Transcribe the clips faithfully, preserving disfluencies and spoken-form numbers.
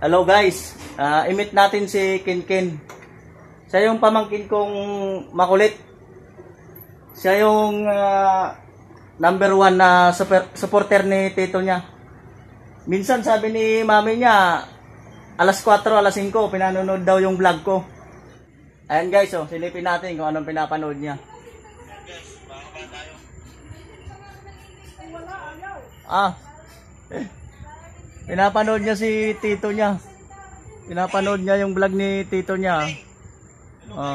Hello guys, uh, i-meet natin si Kinkin. Siya yung pamangkin kong makulit. Siya yung uh, number one na super, supporter ni tito niya. Minsan sabi ni mami niya, alas kwatro, alas singko, pinanonood daw yung vlog ko. Ayan guys, oh, silipin natin kung anong pinapanood niya. Ah, pinapanood niya si tito niya. Pinapanood niya yung vlog ni tito niya. Oh.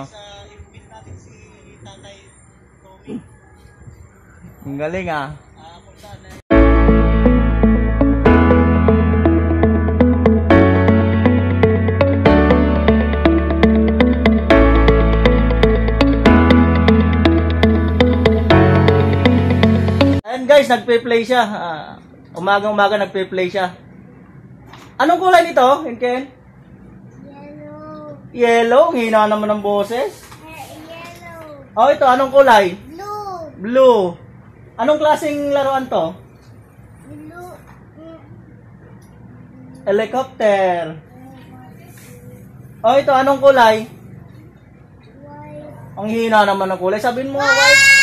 Ang galing ah. Ayan guys, nagpe-play siya. Uh, Umagang-umaga nagpe-play siya. Anong kulay nito, Kinkin? Yellow. Yellow? Ang hina naman ng boses. Yellow. Oh, ito, anong kulay? Blue. Blue. Anong klaseng laruan to? Blue. Helicopter. Oh, ito, anong kulay? White. Ang hina naman ng kulay. Sabihin mo, white.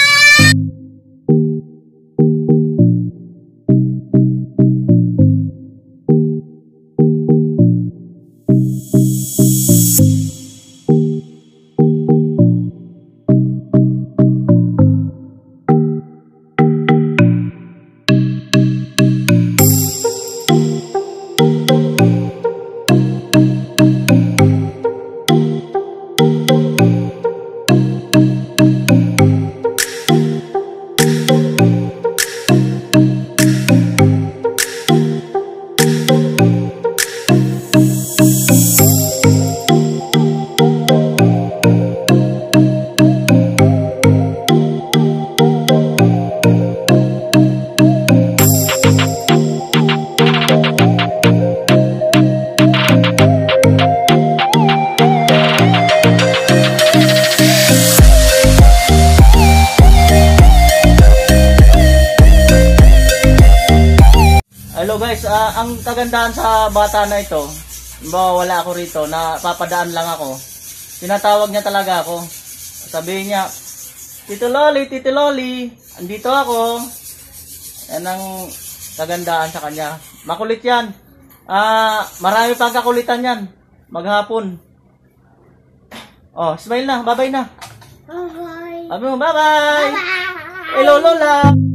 Hello guys, uh, ang kagandahan sa bata na ito, ba wala ako rito, napapadaan lang ako. Tinatawag niya talaga ako. Sabihin niya, Tito Loli, Tito Loli, andito ako. Yan ang kagandahan sa kanya. Makulit yan. Uh, marami pang kakulitan yan. Maghapon. Oh, smile na, bye-bye na. Bye-bye. Sabi mo, bye-bye. Bye-bye. Hello Lola.